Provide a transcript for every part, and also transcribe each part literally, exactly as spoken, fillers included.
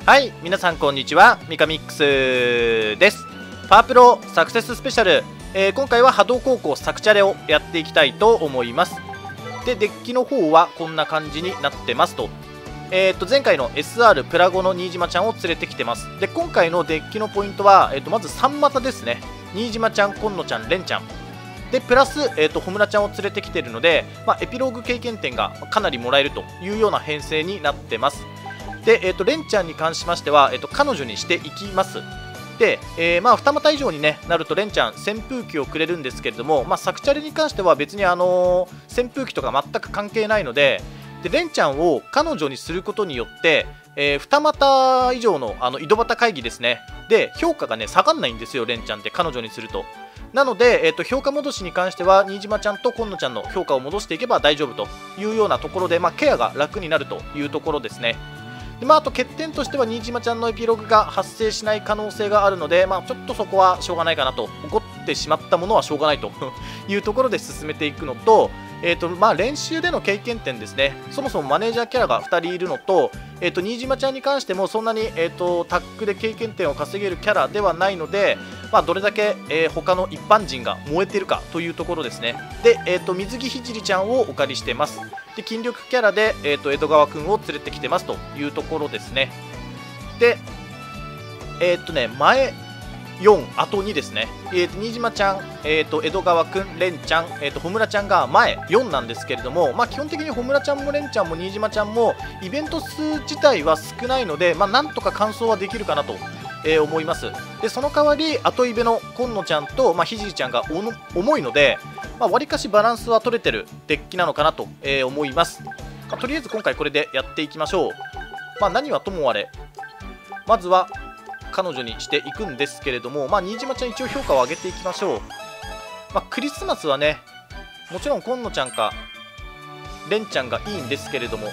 はい、皆さんこんにちは、ミカミックスです。パワープロサクセススペシャル、えー、今回は波動高校サクチャレをやっていきたいと思います。で、デッキの方はこんな感じになってますと。えー、と前回の エスアール プラゴの新島ちゃんを連れてきてます。で、今回のデッキのポイントは、えー、とまずさん股ですね。新島ちゃん、今野ちゃん、レンちゃんでプラス、えー、と穂村ちゃんを連れてきているので、まあ、エピローグ経験点がかなりもらえるというような編成になってます。で、えー、とレンちゃんに関しましては、えー、と彼女にしていきます。で、えー、まあに股以上に、ね、なるとレンちゃん扇風機をくれるんですけれども、まあ、サクチャレに関しては別に、あのー、扇風機とか全く関係ないので、でレンちゃんを彼女にすることによって、えー、に股以上のあの井戸端会議ですねで評価がね下がんないんですよ、レンちゃんって彼女にすると。なので、えー、と評価戻しに関しては新島ちゃんと今野ちゃんの評価を戻していけば大丈夫というようなところで、まあ、ケアが楽になるというところですね。で、まあ、あと欠点としては新島ちゃんのエピローグが発生しない可能性があるので、まあ、ちょっとそこはしょうがないかなと、起こってしまったものはしょうがないというところで進めていくのと、えーとまあ、練習での経験点ですね。そもそもマネージャーキャラがふたりいるのと、えー、と新島ちゃんに関してもそんなに、えー、とタックで経験点を稼げるキャラではないので、まあ、どれだけ、えー、他の一般人が燃えてるかというところですね。で、えー、と水着ひじりちゃんをお借りしてます。で、筋力キャラで、えー、と江戸川くんを連れてきてますというところですね。で、えっ、とね前よん、あとにですね。えー、と新島ちゃん、えー、と江戸川くん、レンちゃん、えー、と穂村ちゃんが前よんなんですけれども、まあ、基本的に穂村ちゃんもレンちゃんも新島ちゃんもイベント数自体は少ないので、まあ、なんとか完走はできるかなと、えー、思います。で、その代わり後イベの今野ちゃんと、まあ、ひじりちゃんがおの重いので、まあ、割かしバランスは取れてるデッキなのかなと、えー、思います。まあ、とりあえず今回これでやっていきましょう。まあ、何はともあれ、まずは彼女にしていくんですけれども、まあ、新島ちゃん一応評価を上げていきましょう。まあ、クリスマスはね、もちろん今野ちゃんかレンちゃんがいいんですけれども、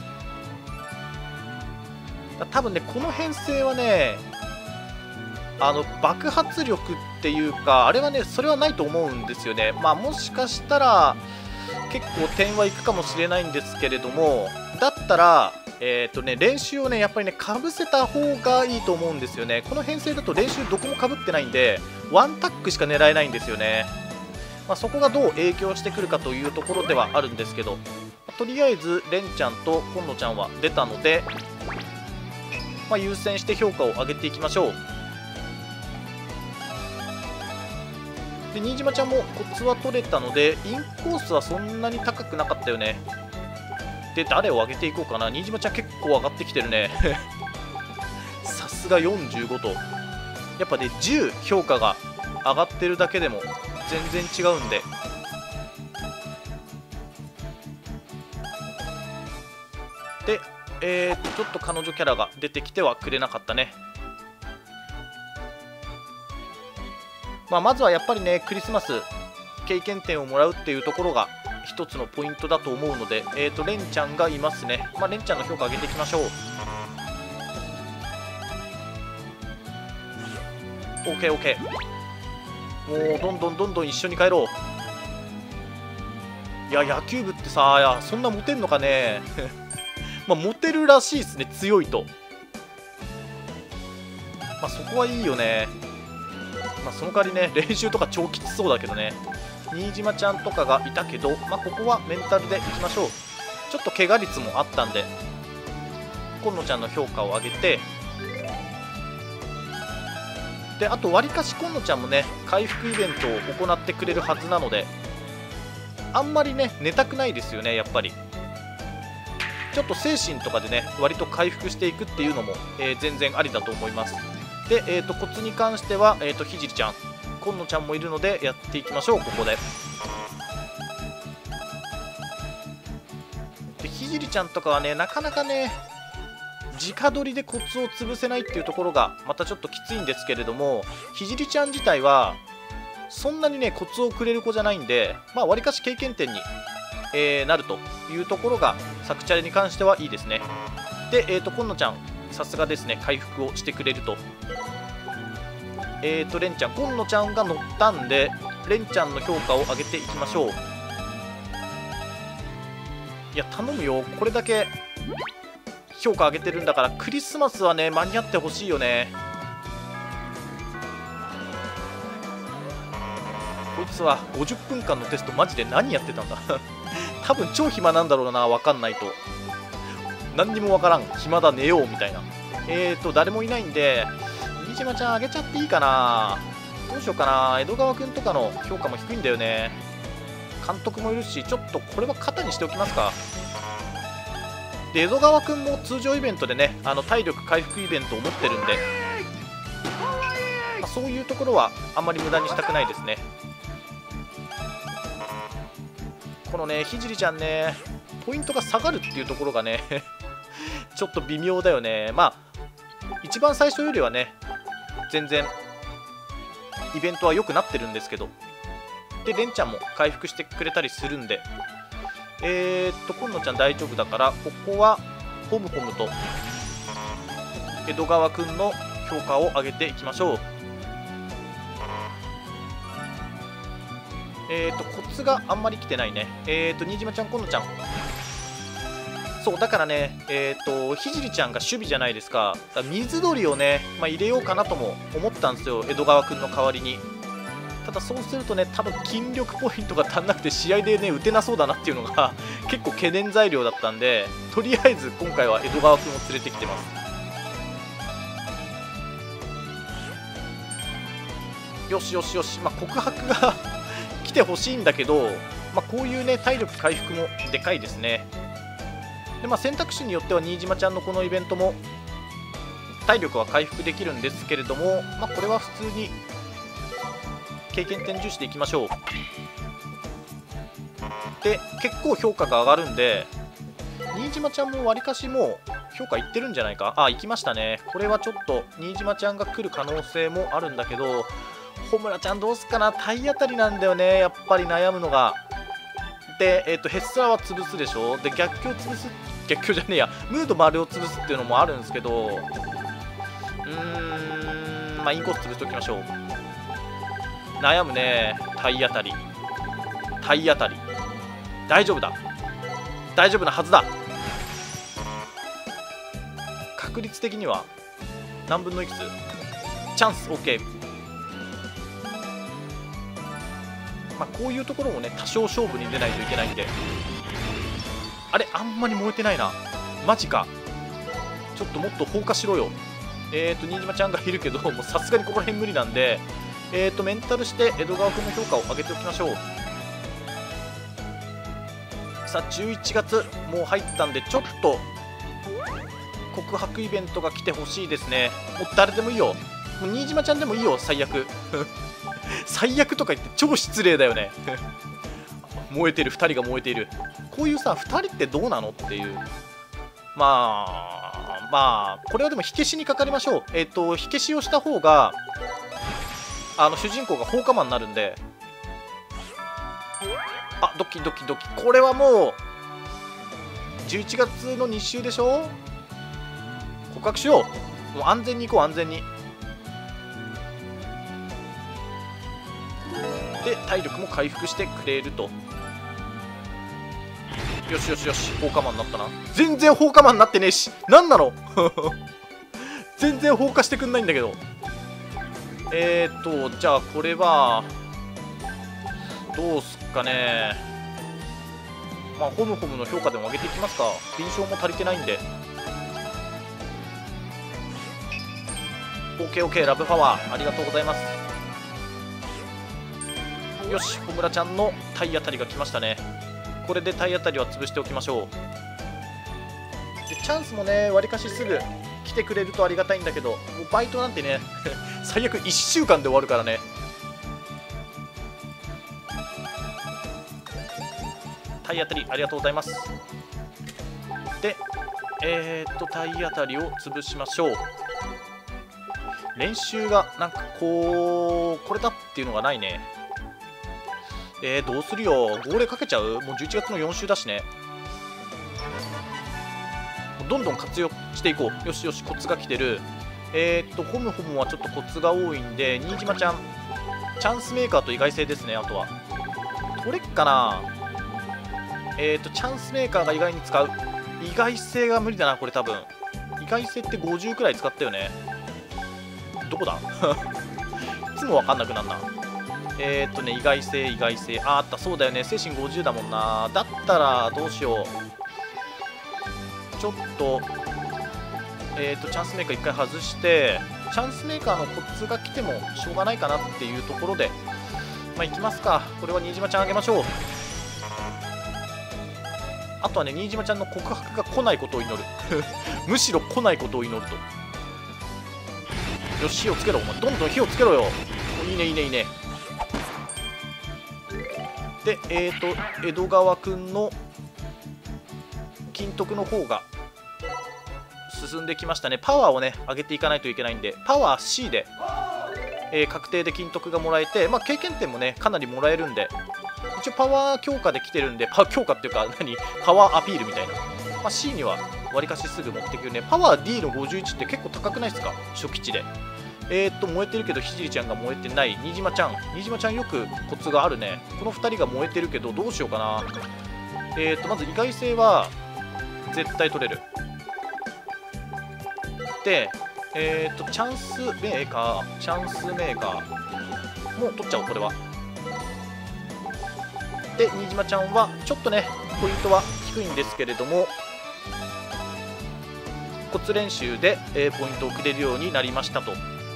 多分ねこの編成はね、あの爆発力っていうかあれはね、それはないと思うんですよね。まあもしかしたら結構点はいくかもしれないんですけれども、だったらえーとね、練習をねやっぱりねかぶせた方がいいと思うんですよね。この編成だと練習どこもかぶってないんでワンタックしか狙えないんですよね。まあ、そこがどう影響してくるかというところではあるんですけど、とりあえずレンちゃんと今野ちゃんは出たので、まあ、優先して評価を上げていきましょう。で、新島ちゃんもコツは取れたのでインコースはそんなに高くなかったよね。で、誰を上げていこうかな。新島ちゃん結構上がってきてるねさすがよんじゅうごと、やっぱねじゅう評価が上がってるだけでも全然違うんで、で、えー、っとちょっと彼女キャラが出てきてはくれなかったね。まあ、まずはやっぱりねクリスマス経験点をもらうっていうところが一つのポイントだと思うので、えーとレンちゃんがいますね。まあ、レンちゃんの評価上げていきましょう。 オーケーオーケー、 もうどんどんどんどん一緒に帰ろう。いや野球部ってさ、いやそんなモテんのかねまあモテるらしいですね、強いと。まあそこはいいよね。まあその代わりね練習とか超きつそうだけどね。新島ちゃんとかがいたけど、まあ、ここはメンタルでいきましょう。ちょっと怪我率もあったんで今野ちゃんの評価を上げて、であとわりかし今野ちゃんもね回復イベントを行ってくれるはずなので、あんまりね寝たくないですよね。やっぱりちょっと精神とかでね割と回復していくっていうのも、えー、全然ありだと思います。で、えー、とコツに関しては、えー、とひじりちゃん今野ちゃんもいるのでやっていきましょう。ここででひじりちゃんとかはねなかなかね直取りでコツを潰せないっていうところがまたちょっときついんですけれども、ひじりちゃん自体はそんなにねコツをくれる子じゃないんで、まあわりかし経験点に、えー、なるというところがサクチャレに関してはいいですね。で、えー、と今野ちゃんさすがですね、回復をしてくれると。えーとレンちゃん、今野ちゃんが乗ったんでレンちゃんの評価を上げていきましょう。いや頼むよ、これだけ評価上げてるんだから、クリスマスはね間に合ってほしいよね。こいつはごじゅっぷんかんのテストマジで何やってたんだ多分超暇なんだろうな、分かんないと。何にも分からん、暇だ寝ようみたいな。えーと誰もいないんで新島ちゃんあげちゃっていいかな。どうしようかな。江戸川君とかの評価も低いんだよね。監督もいるし、ちょっとこれは肩にしておきますか。で江戸川君も通常イベントでね、あの体力回復イベントを持ってるんで、まあ、そういうところはあんまり無駄にしたくないですね。このねひじりちゃんね、ポイントが下がるっていうところがねちょっと微妙だよね。まあ一番最初よりはね全然イベントは良くなってるんですけど、でレンちゃんも回復してくれたりするんで、えー、っと今野ちゃん大丈夫だから、ここはホムホムと江戸川くんの評価を上げていきましょう。えー、っとコツがあんまり来てないね。えー、っと新島ちゃん、今野ちゃん、そうだからね、えー、っとひじりちゃんが守備じゃないですか。だから水鳥をね、まあ、入れようかなとも思ったんですよ、江戸川くんの代わりに。ただそうするとね、多分筋力ポイントが足んなくて試合でね打てなそうだなっていうのが結構懸念材料だったんで、とりあえず今回は江戸川くんを連れてきてます。よしよしよし、まあ、告白が来てほしいんだけど、まあ、こういうね体力回復もでかいですね。で、まあ、選択肢によっては新島ちゃんのこのイベントも体力は回復できるんですけれども、まあ、これは普通に経験点重視でいきましょう。で結構評価が上がるんで、新島ちゃんもわりかしもう評価いってるんじゃないか。あ、いきましたね。これはちょっと新島ちゃんが来る可能性もあるんだけど、穂村ちゃんどうすっかな。体当たりなんだよね、やっぱり悩むのが。で、えー、とヘッスラは潰すでしょ。で逆境潰す、逆境じゃねえや、ムード丸を潰すっていうのもあるんですけど、うーんまあインコース潰しておきましょう。悩むね。体当たり体当たり大丈夫だ、大丈夫なはずだ。確率的には何分のいくつ、チャンス OK。 まあこういうところもね多少勝負に出ないといけないんで。あれ、あんまり燃えてないな、マジか。ちょっともっと放火しろよ。えっと新島ちゃんがいるけど、もうさすがにここら辺無理なんで、えーとメンタルして江戸川君の評価を上げておきましょう。さあじゅういちがつもう入ったんで、ちょっと告白イベントが来てほしいですね。もう誰でもいいよ、もう新島ちゃんでもいいよ、最悪最悪とか言って超失礼だよね燃えてる、ふたりが燃えている。こういうさふたりってどうなのっていう。まあまあこれはでも火消しにかかりましょう。えっ、ー、と火消しをした方があの主人公が放火魔になるんで。あ、ドキドキドキ。これはもうじゅういちがつのに週でしょ。告白しよう。もう安全に行こう、安全に。で体力も回復してくれると。よしよしよし、放火魔になったな。全然放火魔になってねえし、何なの全然放火してくんないんだけど。えーっとじゃあこれはどうすっかね。まあホムホムの評価でも上げていきますか。臨床も足りてないんで。 オーケーオーケー ラブパワーありがとうございます。よし、穂村ちゃんの体当たりが来ましたね。これで体当たりは潰しておきましょう。でチャンスもねわりかしすぐ来てくれるとありがたいんだけど、もうバイトなんてね最悪いっしゅうかんで終わるからね。体当たりありがとうございます。でえー、っと体当たりを潰しましょう。練習がなんかこうこれだっていうのがないね。えー、どうするよ、号令かけちゃう。もうじゅういちがつのよん週だしね。どんどん活用していこう。よしよし、コツが来てる。えー、っとホムホムはちょっとコツが多いんで、新島ちゃんチャンスメーカーと意外性ですね。あとは取れっかな。えー、っとチャンスメーカーが意外に使う。 意外性が無理だなこれ多分。意外性ってごじゅうくらい使ったよね。どこだいつも分かんなくなるな。えー、っとね意外性意外性、ああったそうだよね、精神ごじゅうだもんな。だったらどうしよう、ちょっとえー、っとチャンスメーカーいっかい外して、チャンスメーカーのコツが来てもしょうがないかなっていうところで、まあいきますか。これは新島ちゃんあげましょう。あとはね、新島ちゃんの告白が来ないことを祈るむしろ来ないことを祈ると。よし、火をつけろ、お前どんどん火をつけろよ。いいねいいねいいね。でえっ、ー、と江戸川くんの金徳の方が進んできましたね。パワーをね上げていかないといけないんで、パワー シー で、えー、確定で金徳がもらえて、まあ、経験点もねかなりもらえるんで、一応パワー強化できてるんで、パワー強化っていうか何パワーアピールみたいな、まあ、C にはわりかしすぐ持ってくるね。パワー ディー のごじゅういちって結構高くないですか、初期値で。えー、っと燃えてるけどひじりちゃんが燃えてない。新島ちゃん新島ちゃんよくコツがあるね。このふたりが燃えてるけどどうしようかな。えー、っとまず意外性は絶対取れる。でえー、っとチャンスメーカーチャンスメーカーもう取っちゃおうこれは。で新島ちゃんはちょっとねポイントは低いんですけれども、コツ練習で、えー、ポイントをくれるようになりましたと。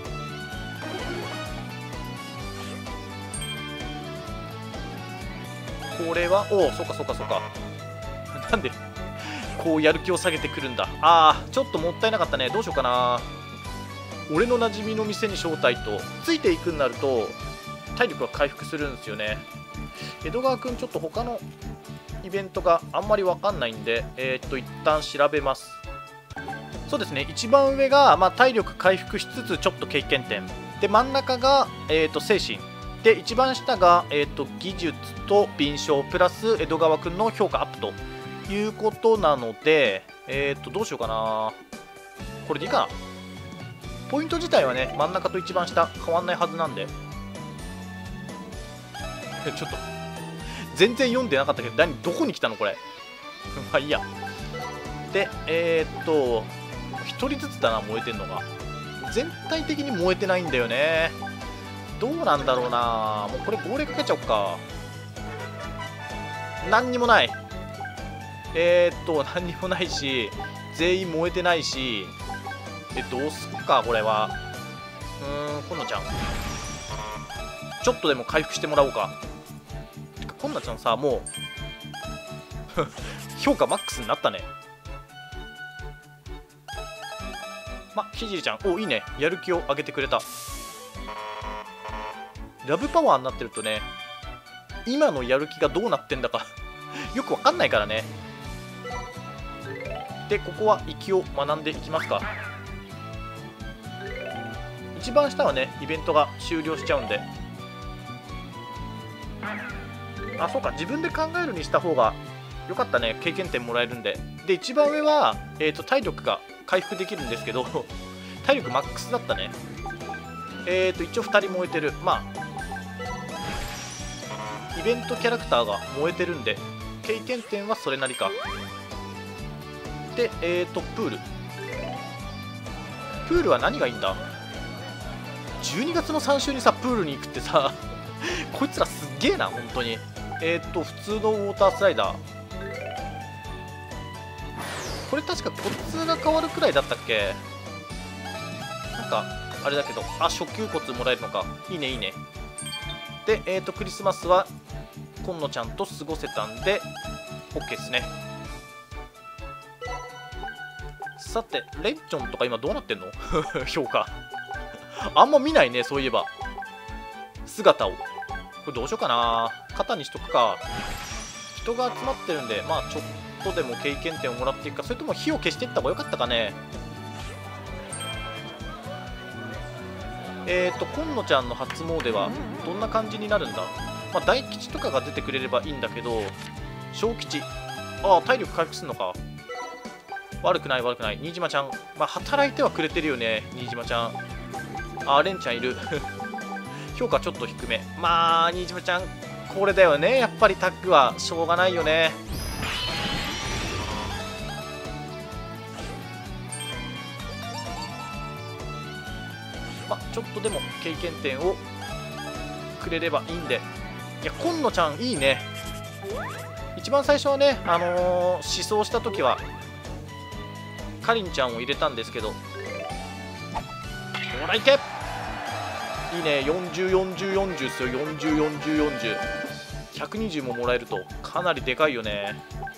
これはおおそうかそうかそうかなんでこうやる気を下げてくるんだ。あーちょっともったいなかったね。どうしようかな。俺の馴染みの店に招待とついていくになると体力が回復するんですよね。江戸川くんちょっと他のイベントがあんまり分かんないんで、えー、っと一旦調べます。そうですね、一番上が、まあ、体力回復しつつちょっと経験点で、真ん中が、えー、っと精神で、一番下が、えー、と技術と敏捷プラス江戸川くんの評価アップということなので、えー、とどうしようかな。これでいいかな。ポイント自体はね真ん中と一番下変わんないはずなんでちょっと全然読んでなかったけど何どこに来たのこれまあいいや。でえー、っとひとりずつだな燃えてんのが。全体的に燃えてないんだよね。どうなんだろうな。もうこれ号令かけちゃおっか。何にもない。えー、っと何にもないし全員燃えてないし、えどうすっかこれは。うーん今野ちゃんちょっとでも回復してもらおうか。てか今野ちゃんさもう評価マックスになったね。まひじりちゃんおいいね、やる気を上げてくれた。ラブパワーになってるとね今のやる気がどうなってんだかよくわかんないからね。でここは息を学んでいきますか。一番下はねイベントが終了しちゃうんで、あそうか自分で考えるにした方がよかったね。経験点もらえるんで。で一番上は、えー、と体力が回復できるんですけど体力マックスだったね。えーと一応ふたり燃えてる。まあイベントキャラクターが燃えてるんで経験点はそれなりか。でえーとプールプールは何がいいんだ。じゅうにがつのさん週にさプールに行くってさこいつらすっげえな本当に。えーと普通のウォータースライダー、これ確かコツが変わるくらいだったっけ。なんかあれだけど、あ初級コツもらえるのか。いいねいいね。でえーとクリスマスは今野ちゃんと過ごせたんで OK ですね。さてレンチョンとか今どうなってんの評価あんま見ないねそういえば姿を。これどうしようかな。肩にしとくか。人が集まってるんでまあちょっとでも経験点をもらっていくか、それとも火を消していった方がよかったかね。えーと今野ちゃんの初詣はどんな感じになるんだ。まあ大吉とかが出てくれればいいんだけど、小吉ああ体力回復するのか。悪くない悪くない。新島ちゃんまあ働いてはくれてるよね新島ちゃん。あレンちゃんいる評価ちょっと低め。まあ新島ちゃんこれだよねやっぱりタッグはしょうがないよね。 まあ、ちょっとでも経験点をくれればいいんで。いや、今野ちゃんいいね。一番最初はね、あのー、思想した時はかりんちゃんを入れたんですけど、ほらいけ、いいね。よんじゅう、よんじゅう、よんじゅうっすよ。よんじゅう、よんじゅう、よんじゅう、ひゃくにじゅうももらえるとかなりでかいよね。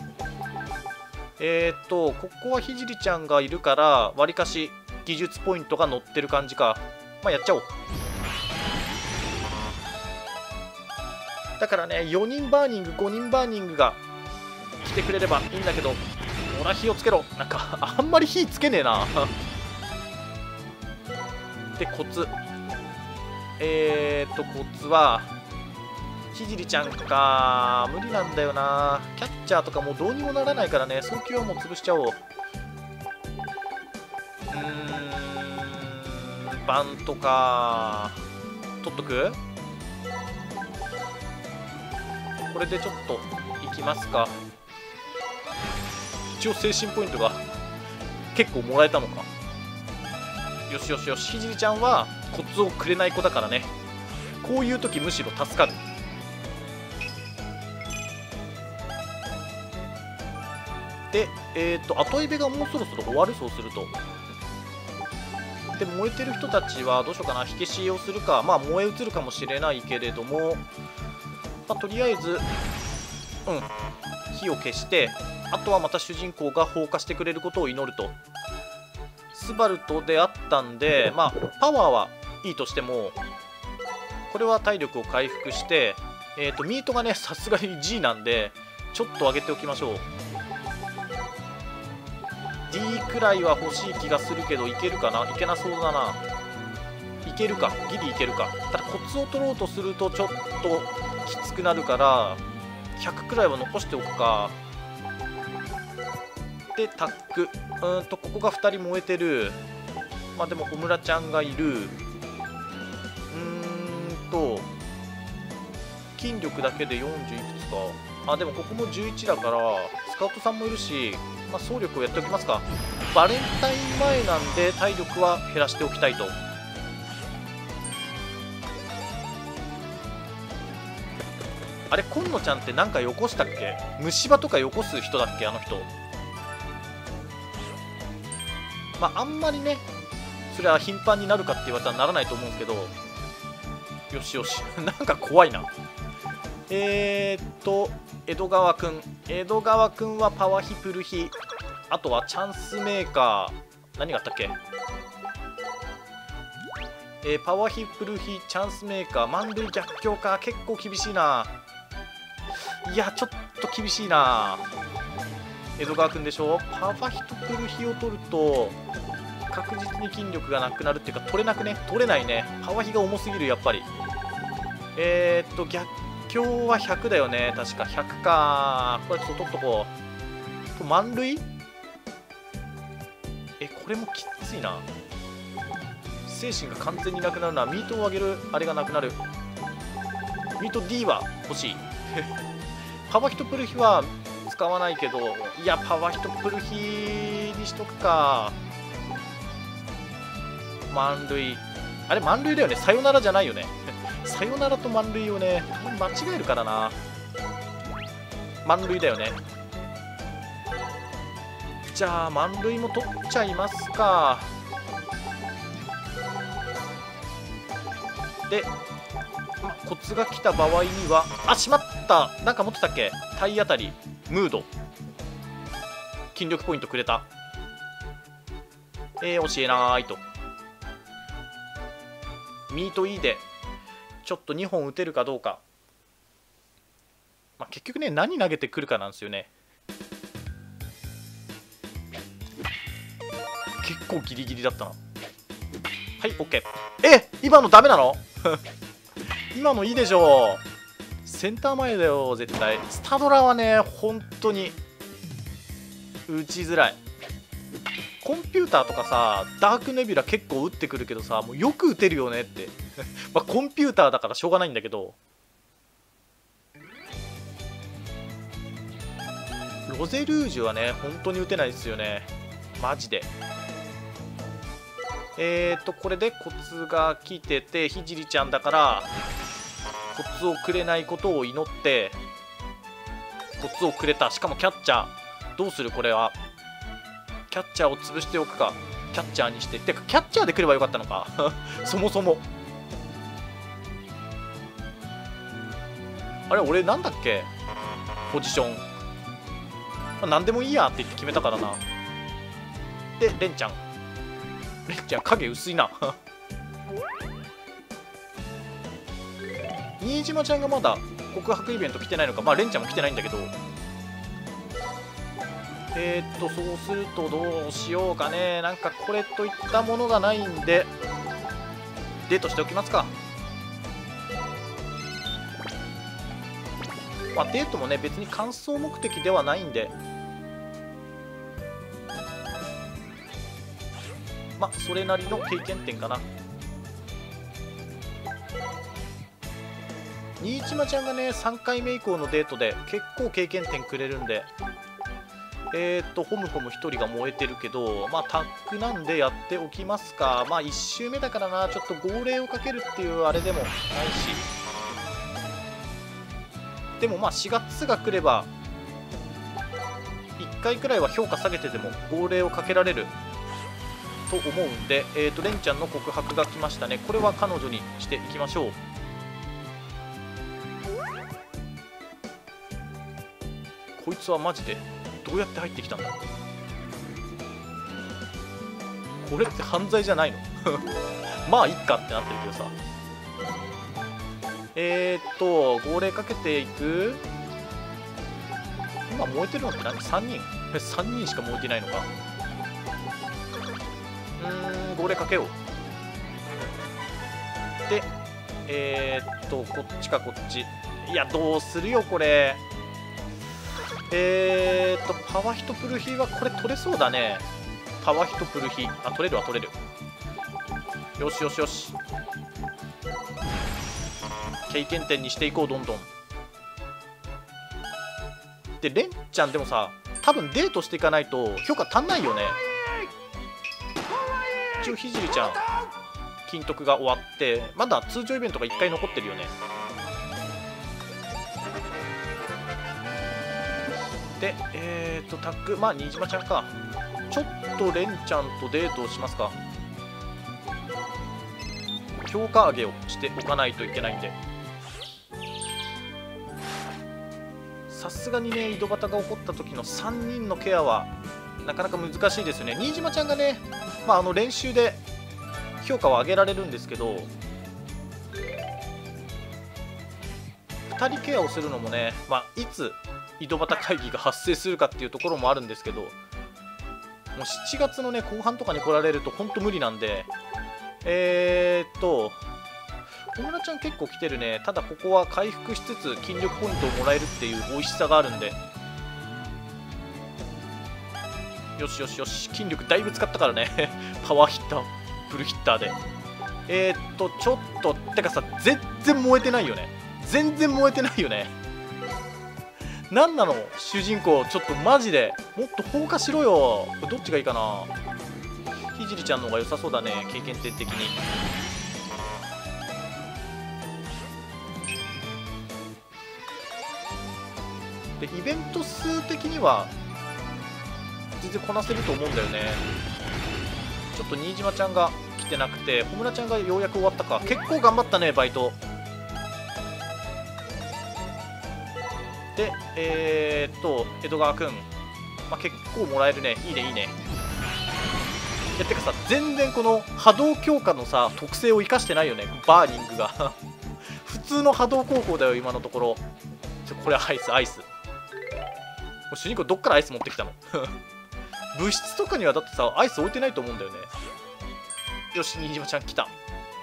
えーっとここはひじりちゃんがいるからわりかし技術ポイントが乗ってる感じか。まあやっちゃおう。だからね、よにんバーニング、ごにんバーニングが来てくれればいいんだけど、ほら火をつけろ。なんかあんまり火つけねえなでコツ、えーっとコツはひじりちゃんか。無理なんだよな。キャッチャーとかもうどうにもならないからね、送球はもう潰しちゃおう。うーん、バントか。取っとく。これでちょっといきますか。一応精神ポイントが結構もらえたのか。よしよしよし。ひじりちゃんはコツをくれない子だからね、こういう時むしろ助かる。で、えっ、ー、と後イベがもうそろそろ終わる。そうするとで燃えてる人たちはどうしようかな。火消しをするか、まあ燃え移るかもしれないけれども、まあ、とりあえずうん火を消して、あとはまた主人公が放火してくれることを祈ると。スバルと出会ったんで、まあパワーはいいとしても、これは体力を回復して、えーとミートがねさすがに G なんでちょっと上げておきましょう。 D くらいは欲しい気がするけど、いけるかな。いけなそうだな。いけるか、ギリいけるか。ただコツを取ろうとするとちょっときつくなるからひゃくくらいは残しておくか。でタック、うーんとここがふたり燃えてる。まあでも小村ちゃんがいる。うーんと筋力だけでよんじゅういくつか。あでもここもじゅういちだからスカウトさんもいるし、まあ、総力をやっておきますか。バレンタイン前なんで体力は減らしておきたいと。あれ今野ちゃんってなんかよこしたっけ。虫歯とかよこす人だっけあの人。まああんまりねそれは頻繁になるかって言われたらならないと思うんですけど、よしよしなんか怖いな。えー、っと江戸川くん江戸川くんはパワヒプルヒ、あとはチャンスメーカー、何があったっけ。えー、パワヒプルヒ、チャンスメーカー、満塁逆境か。結構厳しいな。いやちょっと厳しいな。江戸川くんでしょ。パワヒとプルヒを取ると確実に筋力がなくなるっていうか、取れなくね取れないね。パワヒが重すぎるやっぱり。えー、っと逆境はひゃくだよね確か。ひゃくか。これちょっと取っとこう。と満塁、えこれもきついな。精神が完全になくなるな。ミートを上げるあれがなくなる。ミート D は欲しいパワヒとプルヒは使わないけど、いやパワヒとプルヒにしとくか。満塁、あれ満塁だよね。さよならじゃないよねさよならと満塁をね間違えるからな。満塁だよね。じゃあ満塁も取っちゃいますか。で、ま、コツが来た場合には、あしまった、なんか持ってたっけ。体当たりムード筋力ポイントくれた。えー、教えないと。ミート E でちょっとにほん打てるかどうか。まあ、結局ね何投げてくるかなんですよね。結構ギリギリだったな。はい OK。 え今のダメなの今のいいでしょう。センター前だよ絶対。スタドラはね本当に打ちづらい。コンピューターとかさダークネビュラ結構打ってくるけどさ、もうよく打てるよねってまあコンピューターだからしょうがないんだけど、ロゼルージュはね本当に打てないですよねマジで。 えーとこれでコツが来てて、ひじりちゃんだからコツをくれないことを祈ってコツをくれた。しかもキャッチャーどうする？これはキャッチャーを潰しておくか、キャッチャーにして。てかキャッチャーで来ればよかったのかそもそも。あれ俺なんだっけポジション、まあ、何でもいいやって言って決めたからな。でレンちゃんレンちゃん影薄いな新島ちゃんがまだ告白イベント来てないのか。まあレンちゃんも来てないんだけど、えー、っとそうするとどうしようかね。なんかこれといったものがないんでデートしておきますか。まあデートもね別に完走目的ではないんで、まあそれなりの経験点かな。新島ちゃんがねさんかいめ以降のデートで結構経験点くれるんで、えーっとホムホムひとりが燃えてるけど、まあタッグなんでやっておきますか。まあいっ周目だからな、ちょっと号令をかけるっていうあれでもないし、でもまあしがつが来ればいっかいくらいは評価下げてでも号令をかけられると思うんで、えーとレンちゃんの告白が来ましたね。これは彼女にしていきましょう。こいつはマジでどうやって入ってきたんだ。これって犯罪じゃないのまあいっかってなってるけどさ。えーっと号令かけていく。今燃えてるのって何？ さん 人さんにんしか燃えていないのか。うーん号令かけよう。でえーっとこっちかこっち。いやどうするよこれ。えーっとパワーヒトプルヒはこれ取れそうだね。パワーヒトプルヒ、あ取れるわ取れる。よしよしよし、経験点にしていこうどんどん。でレンちゃんでもさ多分デートしていかないと評価足んないよね。一応ひじりちゃん金徳が終わってまだ通常イベントがいっかい残ってるよね。でえー、っとタッグまあ新島ちゃんか。ちょっとレンちゃんとデートをしますか。評価上げをしておかないといけないんで、さすがにね井戸端が起こった時のさんにんのケアはなかなか難しいですよね。新島ちゃんがね、まあ、あの練習で評価を上げられるんですけど、ふたりケアをするのもね、まあ、いつ井戸端会議が発生するかっていうところもあるんですけど、もうしちがつのね後半とかに来られると本当無理なんで、えー、っと小村ちゃん結構来てるね。ただここは回復しつつ筋力ポイントをもらえるっていう美味しさがあるんで、よしよしよし、筋力だいぶ使ったからねパワーヒッターフルヒッターで。えー、っとちょっとてかさ全然燃えてないよね。全然燃えてないよねなんなの主人公、ちょっとマジでもっと放火しろよ。どっちがいいかな。ひじりちゃんの方が良さそうだね経験点的に。でイベント数的には全然こなせると思うんだよね。ちょっと新島ちゃんが来てなくて穂村ちゃんがようやく終わったか。結構頑張ったねバイトで。えー、っと江戸川くん、まあ、結構もらえるね。いいねいいね。いやてかさ全然この波動強化のさ特性を生かしてないよねバーニングが普通の波動高校だよ今のところ。ちょこれアイスアイス、もう主人公どっからアイス持ってきたの物質とかにはだってさアイス置いてないと思うんだよね。よし新島ちゃん来た。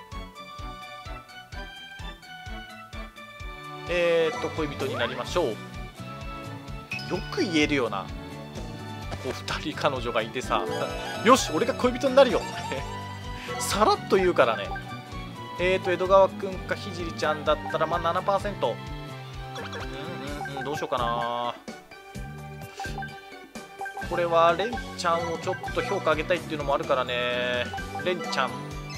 えーっと恋人になりましょう。よく言えるよな、こうふたり彼女がいてさよし俺が恋人になるよさらっと言うからね。えーっと江戸川くんかひじりちゃんだったらまあ ななパーセント。 うんうんうんどうしようかな。 これはレンちゃんをちょっと評価上げたいっていうのもあるからね。レンちゃん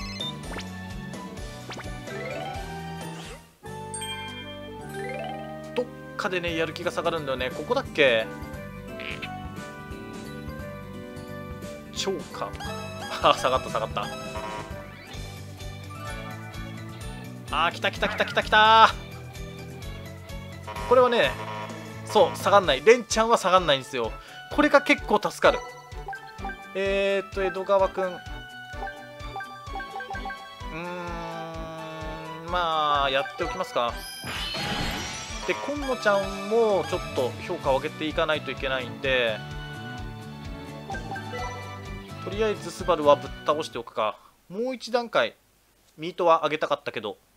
どっかでねやる気が下がるんだよね。ここだっけ。超かあ下がった下がった。あー来た来た来た来た来た。これはねそう下がんない。レンちゃんは下がんないんですよ。これが結構助かる。えーっと江戸川くん、うーんまあやっておきますか。で今野ちゃんもちょっと評価を上げていかないといけないんで、とりあえずスバルはぶっ倒しておくか。もう一段階ミートは上げたかったけど、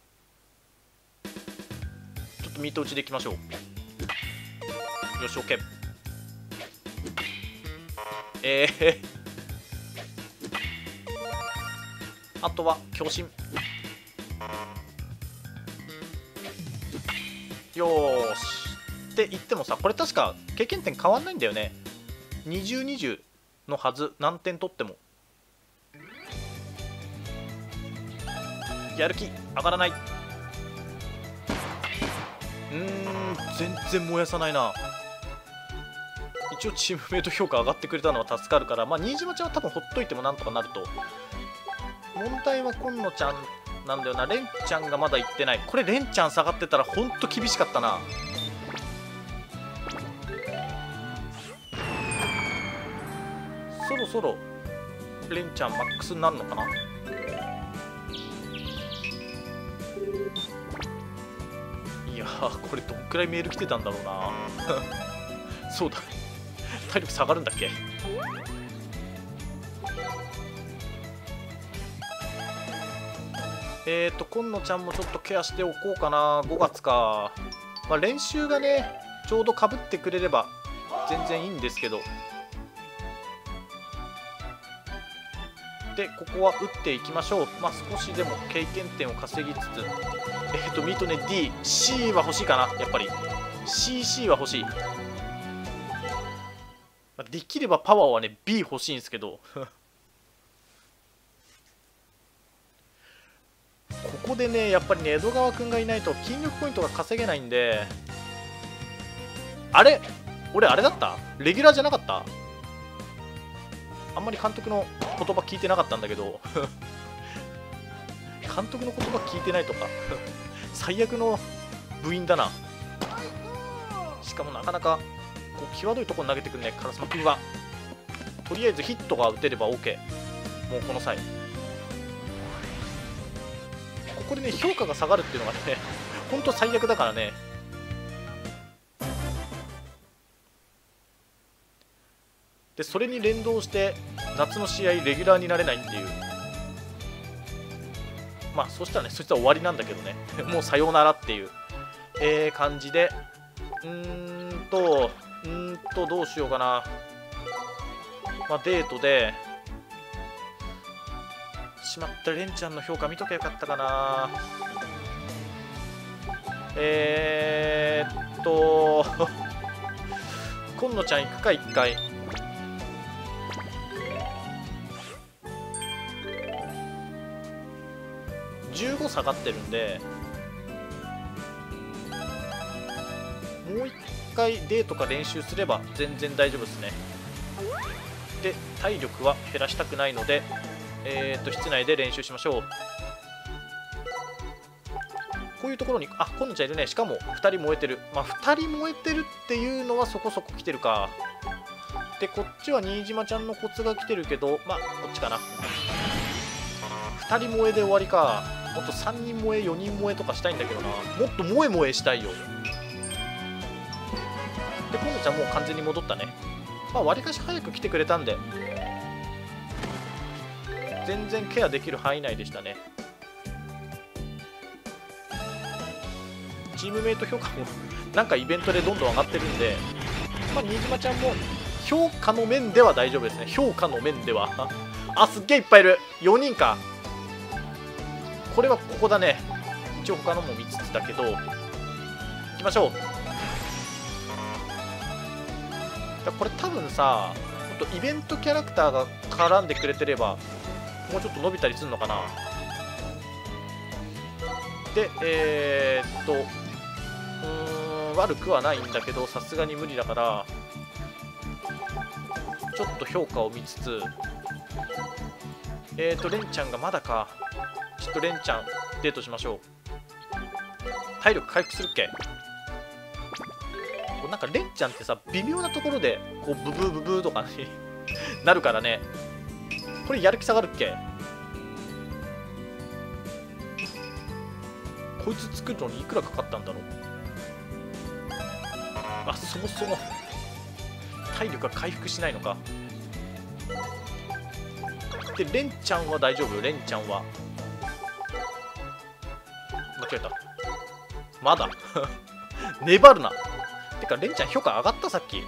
ちょっとミート打ちでいきましょう。よし OK。 えー、あとは強心。よーしって言ってもさ、これ確か経験点変わんないんだよね。にじゅう、にじゅうのはず。何点取ってもやる気上がらない。うーん全然燃やさないな。一応チームメイト評価上がってくれたのは助かるから、まあ新島ちゃんは多分ほっといてもなんとかなると。問題は今野ちゃんなんだよな。レンちゃんがまだ行ってない。これレンちゃん下がってたらほんと厳しかったな。そろそろレンちゃんマックスになるのかな。いやーこれどんくらいメール来てたんだろうなそうだ体力下がるんだっけ。えーと今野ちゃんもちょっとケアしておこうかな。ごがつか。まあ練習がねちょうどかぶってくれれば全然いいんですけど。でここは打っていきましょう。まあ少しでも経験点を稼ぎつつ、えっ、ー、とミートね D、C は欲しいかな。やっぱり シーシー は欲しい。できればパワーはね B 欲しいんですけどここでねやっぱりね江戸川くんがいないと筋力ポイントが稼げないんで。あれ俺あれだった？レギュラーじゃなかった？あんまり監督の言葉聞いてなかったんだけど監督の言葉聞いてないとか最悪の部員だな。しかもなかなかこう際どいところに投げてくるね。烏丸君はとりあえずヒットが打てれば OK。 もうこの際ここでね評価が下がるっていうのがねほんと最悪だからね。でそれに連動して夏の試合レギュラーになれないっていう。まあそしたらねそいつは終わりなんだけどねもうさようならっていう、えー、感じで。うーんとうーんとどうしようかな。まあデートでしまったレンちゃんの評価見とけばよかったかな。えーっと今野ちゃん行くかいっかい。じゅうご下がってるんでもういっかいデートか練習すれば全然大丈夫ですね。で体力は減らしたくないのでえー、っと室内で練習しましょう。こういうところにあ今野ちゃんいるね。しかもふたり燃えてる。まあふたり燃えてるっていうのはそこそこ来てるか。でこっちは新島ちゃんのコツが来てるけど、まあこっちかな。ふたり燃えで終わりか。もっとさんにん燃えよにん燃えとかしたいんだけどな。もっと萌え萌えしたいよ。で今野ちゃんもう完全に戻ったね。まあわりかし早く来てくれたんで全然ケアできる範囲内でしたね。チームメイト評価もなんかイベントでどんどん上がってるんで、まあ、新島ちゃんも評価の面では大丈夫ですね。評価の面ではあすっげえいっぱいいる。よにんか。これはここだね。一応他のも見つつだけど行きましょう。 だこれ多分さ、ほんとイベントキャラクターが絡んでくれてればもうちょっと伸びたりするのかな。でえー、っとうーん悪くはないんだけど、さすがに無理だからちょっと評価を見つつ、えー、っとレンちゃんがまだか。ちょっとレンちゃんデートしましょう。体力回復するっけ。なんかレンちゃんってさ、微妙なところでこうブブーブブーとかになるからね。これやる気下がるっけ。こいつ作るのにいくらかかったんだろう。あ、そもそも体力が回復しないのか。でレンちゃんは大丈夫。レンちゃんは間違えた。まだ粘るな。てかレンちゃん評価上がった。さっき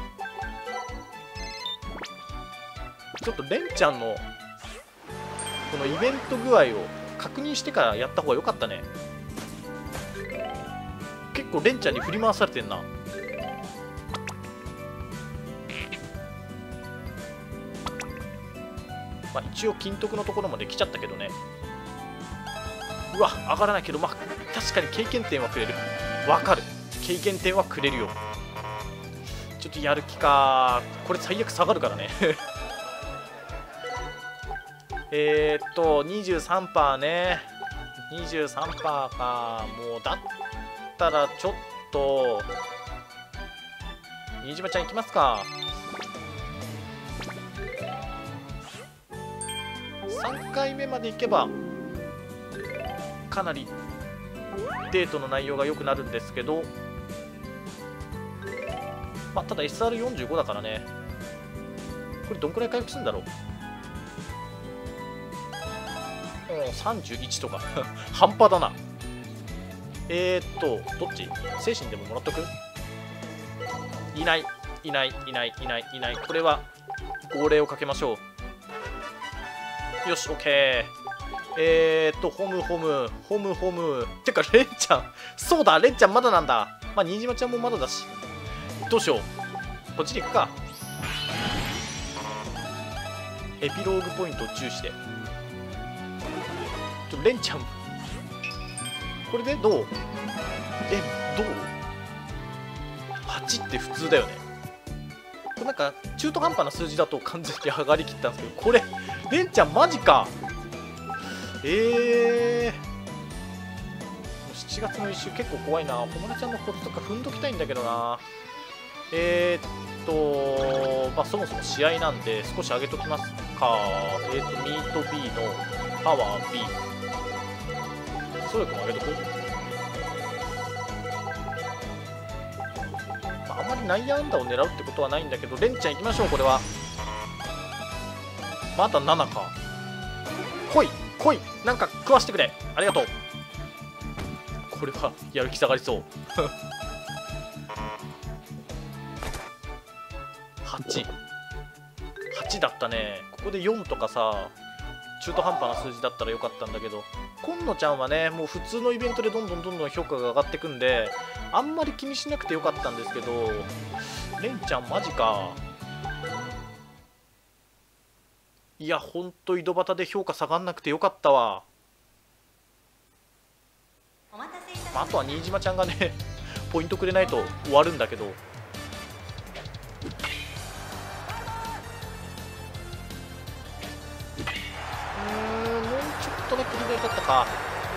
ちょっとレンちゃんのこのイベント具合を確認してからやった方が良かったね。結構レンちゃんに振り回されてんな。まあ一応金徳のところまで来ちゃったけどね。うわ上がらないけど、まあ確かに経験点はくれる。わかる、経験点はくれるよ。ちょっとやる気か。これ最悪下がるからねえーっと にじゅうさんパーセント ね。 にじゅうさんパーセント か。もうだったらちょっと新島ちゃん行きますか。さんかいめまで行けばかなりデートの内容が良くなるんですけど、まあ、ただ エスアールよんじゅうご だからね。これどんくらい回復するんだろう。うんさんじゅういちとか半端だな。えー、っとどっち精神でももらっとく。いないいないいないいないいない。これは号令をかけましょう。よし OK。えーっとホムホムホムホムてかレンちゃん、そうだレンちゃんまだなんだ。まあ新島ちゃんもまだだし、どうしよう。こっちに行くか。エピローグポイントを注視でちょレンちゃんこれでどう。えどうはちって普通だよね。これなんか中途半端な数字だと完全に上がりきったんですけど、これレンちゃんマジか。えー、しちがつの一周結構怖いな。ほまなちゃんのコツとか踏んどきたいんだけどな。えー、っとまあそもそも試合なんで少し上げときますか。えー、っとミート B のパワー B、 総力も上げとく。まあ、あんまり内野安打を狙うってことはないんだけど、レンちゃん行きましょう。これはまだななか。来い来い、なんか食わしてくれ。ありがとう。これはやる気下がりそうはち はちだったね。ここでよんとかさ中途半端な数字だったらよかったんだけど、今野ちゃんはねもう普通のイベントでどんどんどんどん評価が上がってくんであんまり気にしなくてよかったんですけど、レンちゃんマジか。いやほんと井戸端で評価下がんなくてよかったわ。まあ、あとは新島ちゃんがねポイントくれないと終わるんだけど、うーんもうちょっとだけ左だったか。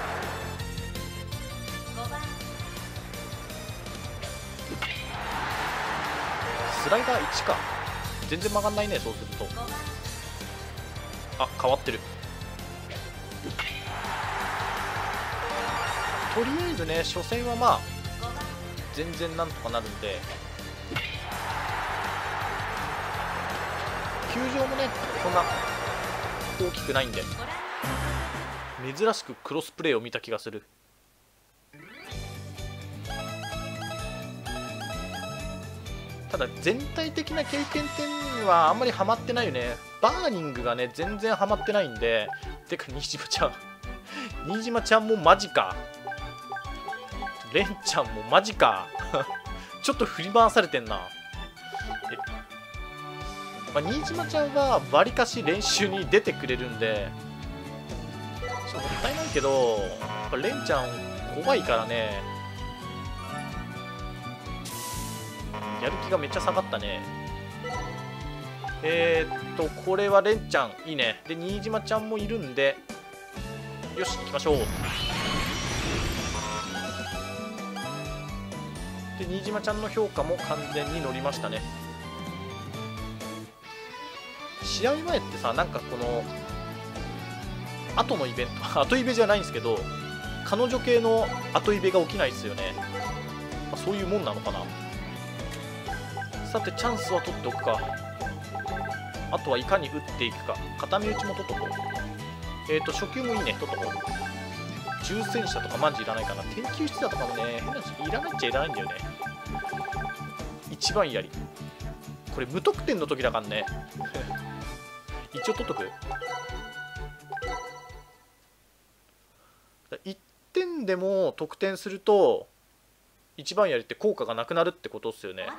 スライダーいちか。全然曲がんないね。そうするとあ変わってる。とりあえずね初戦はまあ全然なんとかなるんで、球場もねそんな大きくないんで珍しくクロスプレーを見た気がする。ただ全体的な経験点はあんまりハマってないよね。バーニングがね全然ハマってないんで。てか新島ちゃん新島ちゃんもマジか。レンちゃんもマジかちょっと振り回されてんな。えまあ、新島ちゃんはわりかし練習に出てくれるんでちょっともったいないけど、やっぱレンちゃん怖いからね、やる気がめっちゃ下がったね。えー、っとこれはレンちゃんいいね。で新島ちゃんもいるんで、よし行きましょう。で新島ちゃんの評価も完全に乗りましたね。試合前ってさ、なんかこの後のイベント後イベじゃないんですけど、彼女系の後イベが起きないですよね。まあ、そういうもんなのかな。さてチャンスは取っておくか。あとはいかに打っていくか。片目打ちも取っとこう。えっ、ー、と初球もいいね、取っとこう。重戦車とかマジいらないかな。天球室だとかもね、変な話いらないっちゃいらないんだよね。一番やりこれ無得点の時だからね一応取っとく。いってんでも得点すると一番やりって効果がなくなるってことですよね。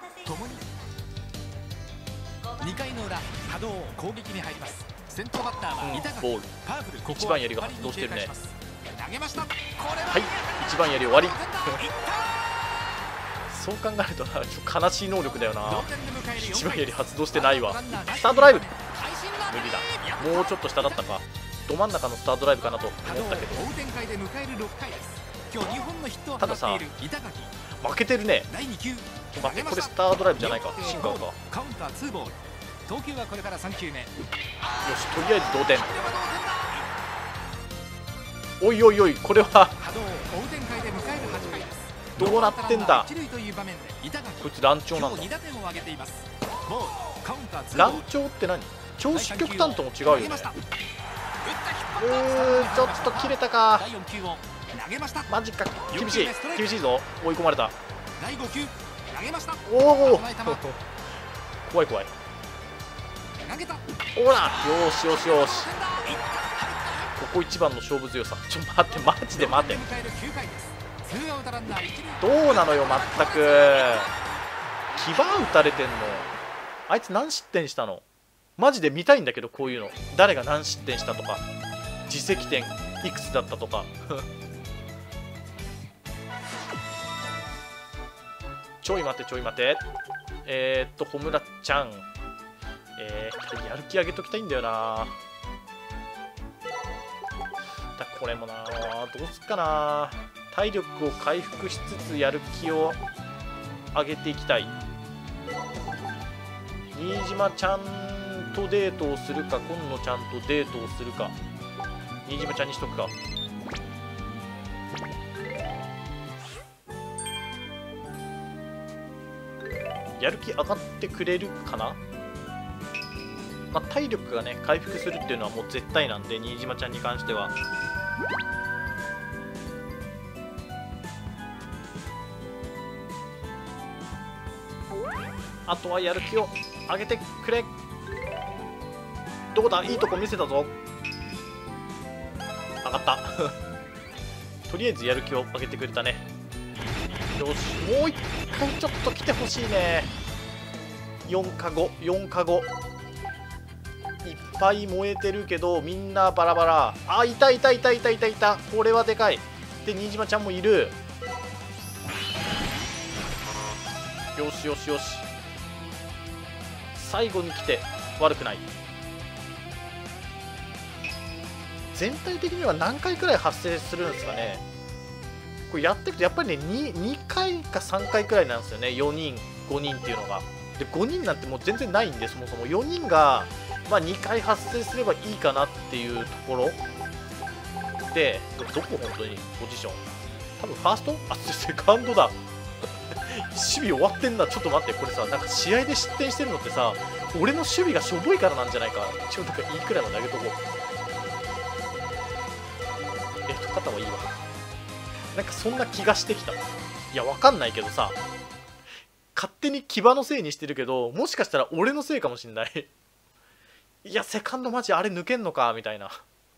にかいの裏、波動攻撃に入ります。先頭バッターは板垣、 ボール。 パープル、 一番やりが発動してるね。 投げました。これはい、一番やり終わりそう考えるとな、ちょっと悲しい能力だよな。一番やり発動してないわ。スタードライブ無理だ。もうちょっと下だったか。ど真ん中のスタードライブかなと思ったけど、たださ負けてるね。待って、これスタードライブじゃないか、シンカーか。 カウンターツーボール。投球はこれからさん球目。よし、とりあえず同点。おいおいおい、これはどうなってんだ。こいつ乱調なんだ。乱調って何？調子極端とも違うよね。うーん、ちょっと切れたか。マジか、厳しい厳しいぞ。追い込まれた。おお怖い怖い。ほら、よしよしよし、ここ一番の勝負強さ。ちょっと待って、マジで待て。どうなのよ、まったく。牙打たれてんの。あいつ何失点したの？マジで見たいんだけど、こういうの。誰が何失点したとか、自責点いくつだったとかちょい待てちょい待て。えー、っと穂村ちゃん、えー、やる気上げときたいんだよな。だこれもな、どうすっかな。体力を回復しつつやる気を上げていきたい。新島ちゃんとデートをするか、今野ちゃんとデートをするか。新島ちゃんにしとくか。やる気上がってくれるかな。まあ、体力がね回復するっていうのはもう絶対なんで、新島ちゃんに関しては。あとはやる気を上げてくれ。どうだ、いいとこ見せたぞ。上がったとりあえずやる気を上げてくれたね。よし、もう一回ちょっと来てほしいね。よんかごよんかごいっぱい燃えてるけどみんなバラバラ。あ、いたいたいたいたいたいた。これはでかい。で新島ちゃんもいる。よしよしよし、最後に来て悪くない。全体的には何回くらい発生するんですかね。これやっていくとやっぱりね 2, にかいかさんかいくらいなんですよね。よにんごにんっていうのが。でごにんなんてもう全然ないんで、そもそもよにんが、まあ、にかい発生すればいいかなっていうところで、どこ本当にポジション、多分ファースト、あ、セカンドだ守備終わってんな。ちょっと待って、これさ、なんか試合で失点してるのってさ、俺の守備がしょぼいからなんじゃないか。ちょっといいくらいの投げとこう。えっと肩はいいわ。なんかそんな気がしてきた。いや、わかんないけどさ、勝手に牙のせいにしてるけど、もしかしたら俺のせいかもしんないいや、セカンドマジあれ抜けんのかみたいな、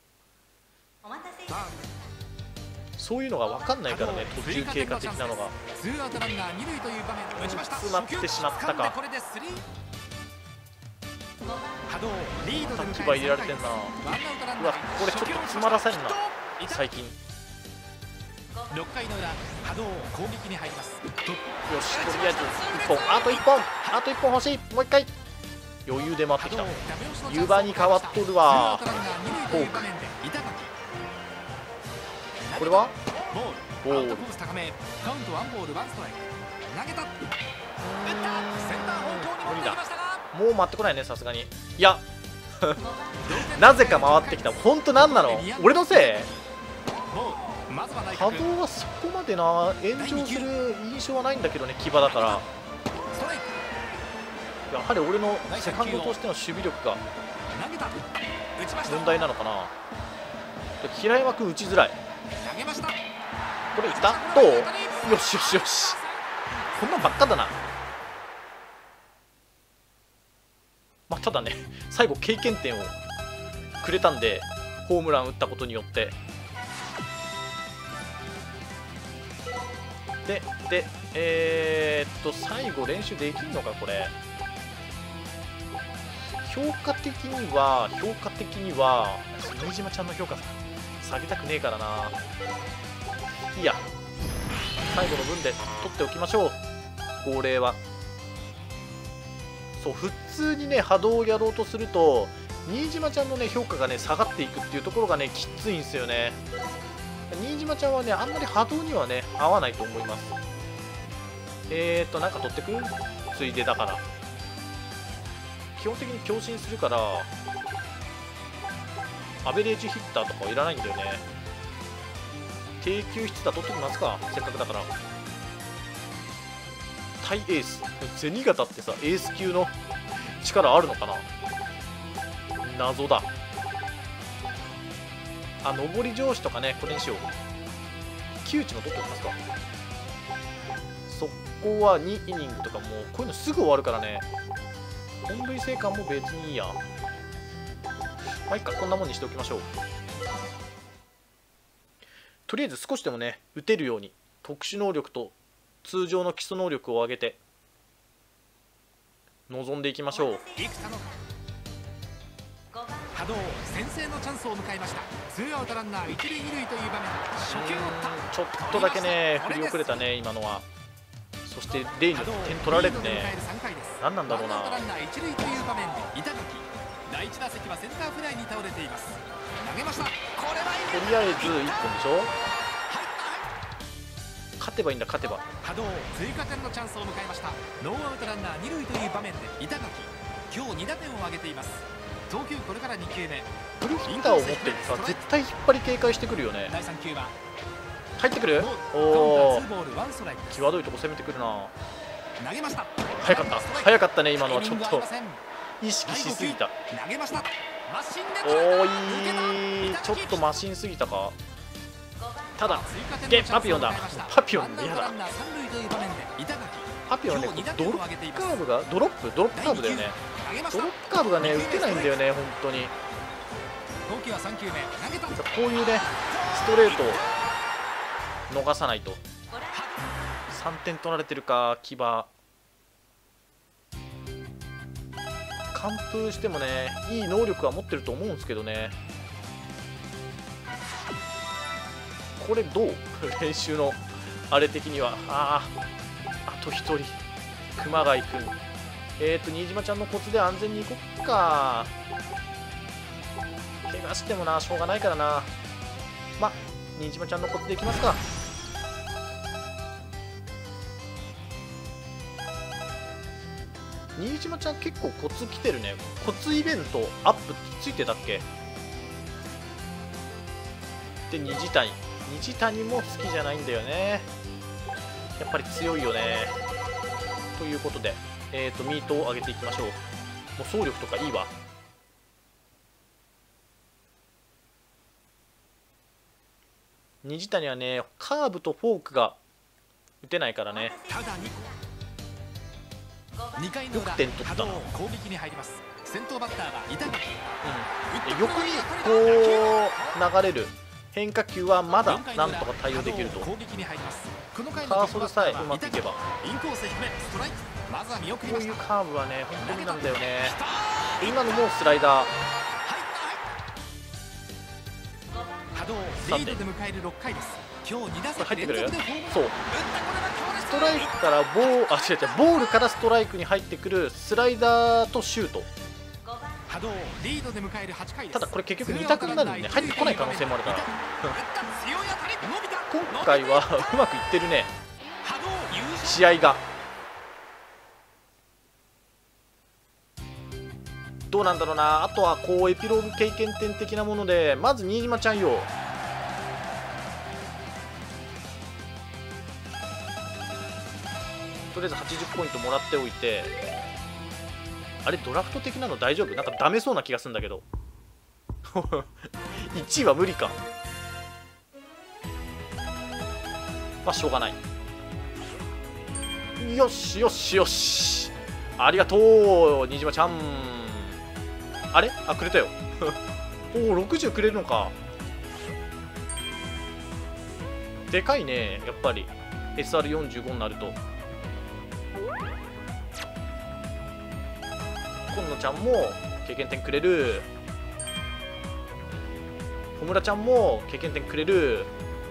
そういうのが分かんないからね、途中経過的なのが。詰まってしまったか。 波動リードで迎える牙入れられてんな。 ワンアウトランうわナーこれちょっと詰まらせんな最近。 ろっかいの裏波動攻撃に入ります。 よしとりあえずいっぽん、あといっぽん、あといっぽん欲しい。もういっかい余裕で回ってきた。湯葉に変わっとるわ。フォークこれはボール。 カウントワンボールワンストライク。投げた。打ったセンター方向に持ってきましたがもう待ってこないねさすがに。いやなぜか回ってきた。ほんとなんなの俺のせい。波動はそこまでな炎上する印象はないんだけどね、牙だから。やはり俺のセカンドとしての守備力が問題なのかな。平山君打ちづらい。これいったどう。よしよしよし、こんなんばっかだな。まあただね最後経験点をくれたんで、ホームラン打ったことによって。ででえー、っと最後練習できるのかこれ。評価的には評価的には新島ちゃんの評価下げたくねえからな。いいや最後の分で取っておきましょう。号令はそう普通にね波動をやろうとすると新島ちゃんのね評価がね下がっていくっていうところがねきついんですよね。新島ちゃんはねあんまり波動にはね合わないと思います。えーとなんか取ってくついでだから基本的に強振するからアベレージヒッターとかはいらないんだよね。低級質打取ってきますかせっかくだから。対エース銭形ってさエース級の力あるのかな、謎だ。あ上り上司とかねこれにしよう。窮地も取っておきますか。速攻はにイニングとかもうこういうのすぐ終わるからね。本塁生還も別にいいや。まあいっかこんなもんにしておきましょう。とりあえず少しでもね打てるように特殊能力と通常の基礎能力を上げて臨んでいきましょう。 波動先制のチャンスを迎えました。ツーアウトランナー一塁二塁という場面、初球を打った。 ちょっとだけね振り遅れたね今のは。そしてレイに点取られるね。何なんだろうな。 ワンアウトランナー一塁という場面で板垣、第一打席はセンターフライに倒れています。投げました。これはとりあえずいっぽんでしょ。勝てばいいんだ勝てば。 波動追加点のチャンスを迎えました。ノーアウトランナー二塁という場面で板垣、今日に打点を挙げています。投球これからに球目。 フルヒッターを持ってるさ絶対引っ張り警戒してくるよね。 だいさん球は入ってくる。おお際どいとこ攻めてくるな。 投げました。 早かった早かったね今のは。ちょっと意識しすぎた。 投げました。 おーいちょっとマシンすぎたか。ただでパピオンだ。パピオン嫌だ。パピオンねドロップカーブがドロップドロップカーブだよね。ドロップカーブがね打てないんだよね本当に。こういうねストレートを逃さないと。さんてん取られてるか牙。完封してもねいい能力は持ってると思うんですけどね。これどう練習のあれ的には。あああとひとり熊谷君。えっと新島ちゃんのコツで安全に行こっか。怪我してもなしょうがないからな。まあ新島ちゃんのコツでいきますか。新島ちゃん結構コツ来てるね。コツイベントアップついてたっけ。で虹谷虹谷も好きじゃないんだよね。やっぱり強いよね。ということでえっとミートを上げていきましょう。もう走力とかいいわ。虹谷はねカーブとフォークが打てないからね。 にかいの裏、波動攻撃に入ります。先頭バッターは板垣。 うん、横にこう流れる変化球はまだなんとか対応できると。カーソルさえうまくいけば。こういうカーブはね本当になんだよね。 今のもスライダー。 波動リードで迎えるろっかいです。今日に打席入ってくる。 連続でホームラン。 そう、ストライクからボール、あ、違う違う、ボールからストライクに入ってくるスライダーとシュート。 波動リードで迎えるはちかいです。 ただこれ結局に択になるんでね、入ってこない可能性もあるから今回はうまくいってるね、試合が。どうなんだろうな。あとはこうエピローグ経験点的なもので、まず新島ちゃんよ、とりあえずはちじゅうポイントもらっておいて、あれドラフト的なの大丈夫？なんかダメそうな気がするんだけどいちいは無理か。まあしょうがない。よしよしよし、ありがとう新島ちゃん。あれ、あ、くれたよおお、ろくじゅうくれるのか。でかいね、やっぱり エスアールよんじゅうご になると。今野ちゃんも経験点くれる。小村ちゃんも経験点くれる。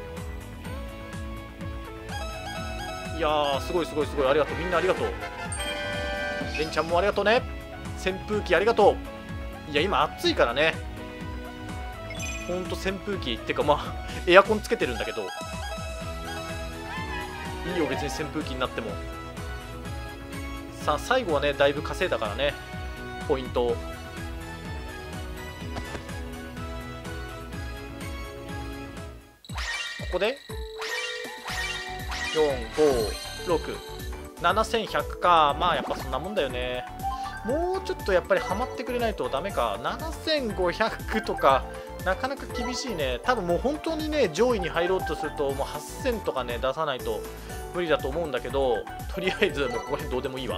いやー、すごいすごいすごい、ありがとう、みんなありがとう。レンちゃんもありがとうね。扇風機ありがとう。いや、今暑いからね、ほんと扇風機ってか、まあエアコンつけてるんだけど、いいよ別に扇風機になっても。さあ最後はね、だいぶ稼いだからね、ポイントを。ここでよん、ご、ろく、ななせんひゃくか。まあやっぱそんなもんだよね。もうちょっとやっぱりハマってくれないとダメか。ななせんごひゃくとかなかなか厳しいね。多分もう本当にね、上位に入ろうとするともうはっせんとかね出さないと無理だと思うんだけど、とりあえずもうここら辺どうでもいいわ。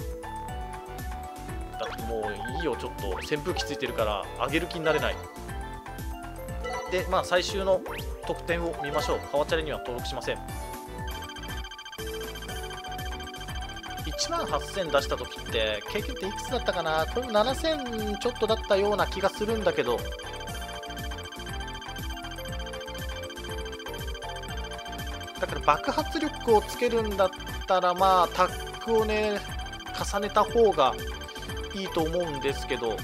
だってもういいよ、ちょっと扇風機ついてるから上げる気になれない。でまあ最終の得点を見ましょう。パワーチャレには登録しません。いちまんはっせん出した時って経験点いくつだったかな。これもななせんちょっとだったような気がするんだけど、だから爆発力をつけるんだったらまあタックをね重ねた方がいいと思うんですけど、う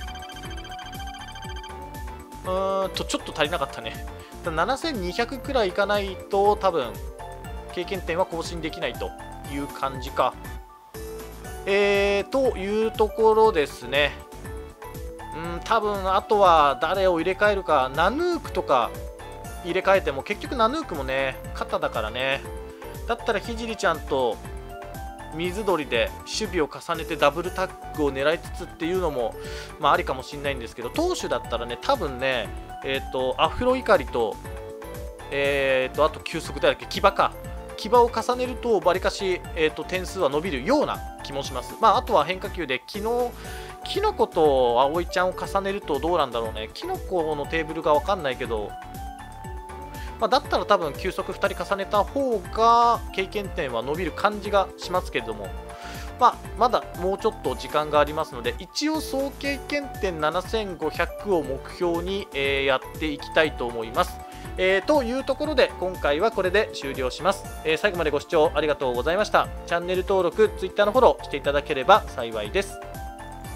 ーんとちょっと足りなかったね。ななせんにひゃくくらいいかないと多分経験点は更新できないという感じか。えー、というところですね。うん、多分あとは誰を入れ替えるか。ナヌークとか入れ替えても結局ナヌークもね肩だからね。だったらひじりちゃんと水鳥で守備を重ねてダブルタッグを狙いつつっていうのもまあありかもしれないんですけど、投手だったらね多分ねえっ、ー、とアフロ怒りとえっ、ー、とあと球速だっけ、騎馬か。騎馬を重ねるとわりかし、えー、と点数は伸びるような気もします。まあ、あとは変化球で昨日キノコと葵ちゃんを重ねるとどうなんだろうね。キノコのテーブルが分かんないけど、まあ、だったら多分球速ふたり重ねた方が経験点は伸びる感じがしますけれども、まあ、まだもうちょっと時間がありますので、一応総経験点ななせんごひゃくを目標に、えー、やっていきたいと思います。えー、というところで今回はこれで終了します。えー、最後までご視聴ありがとうございました。チャンネル登録、Twitter のフォローしていただければ幸いです。